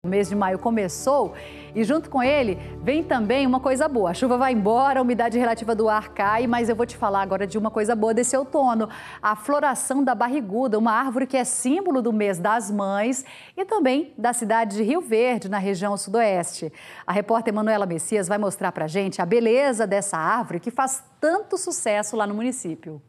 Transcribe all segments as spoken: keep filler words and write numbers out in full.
O mês de maio começou e junto com ele vem também uma coisa boa. A chuva vai embora, a umidade relativa do ar cai, mas eu vou te falar agora de uma coisa boa desse outono. A floração da barriguda, uma árvore que é símbolo do mês das mães e também da cidade de Rio Verde, na região sudoeste. A repórter Manuela Messias vai mostrar pra gente a beleza dessa árvore que faz tanto sucesso lá no município.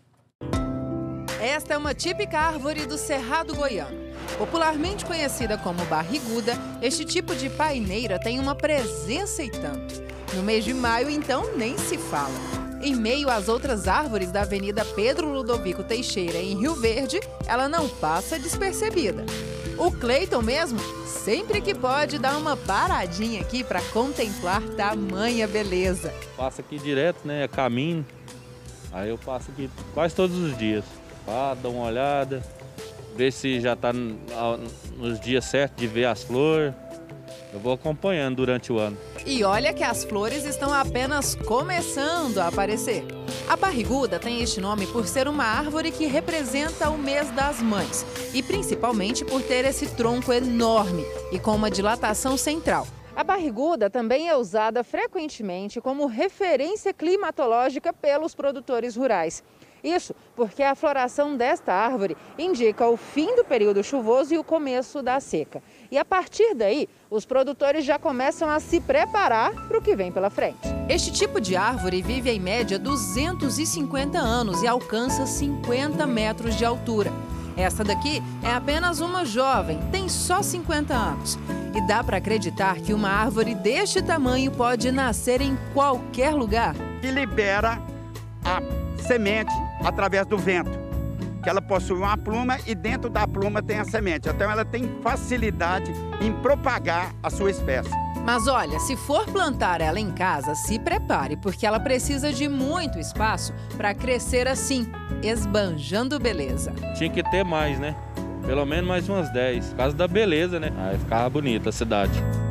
Esta é uma típica árvore do Cerrado Goiano. Popularmente conhecida como barriguda, este tipo de paineira tem uma presença e tanto. No mês de maio, então, nem se fala. Em meio às outras árvores da Avenida Pedro Ludovico Teixeira, em Rio Verde, ela não passa despercebida. O Cleiton mesmo, sempre que pode, dá uma paradinha aqui para contemplar tamanha beleza. Passa aqui direto, né? É caminho. Aí eu passo aqui quase todos os dias. Ah, dá uma olhada, ver se já está nos dias certos de ver as flores. Eu vou acompanhando durante o ano. E olha que as flores estão apenas começando a aparecer. A barriguda tem este nome por ser uma árvore que representa o mês das mães e principalmente por ter esse tronco enorme e com uma dilatação central. A barriguda também é usada frequentemente como referência climatológica pelos produtores rurais. Isso porque a floração desta árvore indica o fim do período chuvoso e o começo da seca. E a partir daí, os produtores já começam a se preparar para o que vem pela frente. Este tipo de árvore vive em média duzentos e cinquenta anos e alcança cinquenta metros de altura. Essa daqui é apenas uma jovem, tem só cinquenta anos. E dá para acreditar que uma árvore deste tamanho pode nascer em qualquer lugar. E libera a semente através do vento, que ela possui uma pluma e dentro da pluma tem a semente. Então ela tem facilidade em propagar a sua espécie. Mas olha, se for plantar ela em casa, se prepare, porque ela precisa de muito espaço para crescer assim, esbanjando beleza. Tinha que ter mais, né? Pelo menos mais umas dez, por causa da beleza, né? Aí ficava bonita a cidade.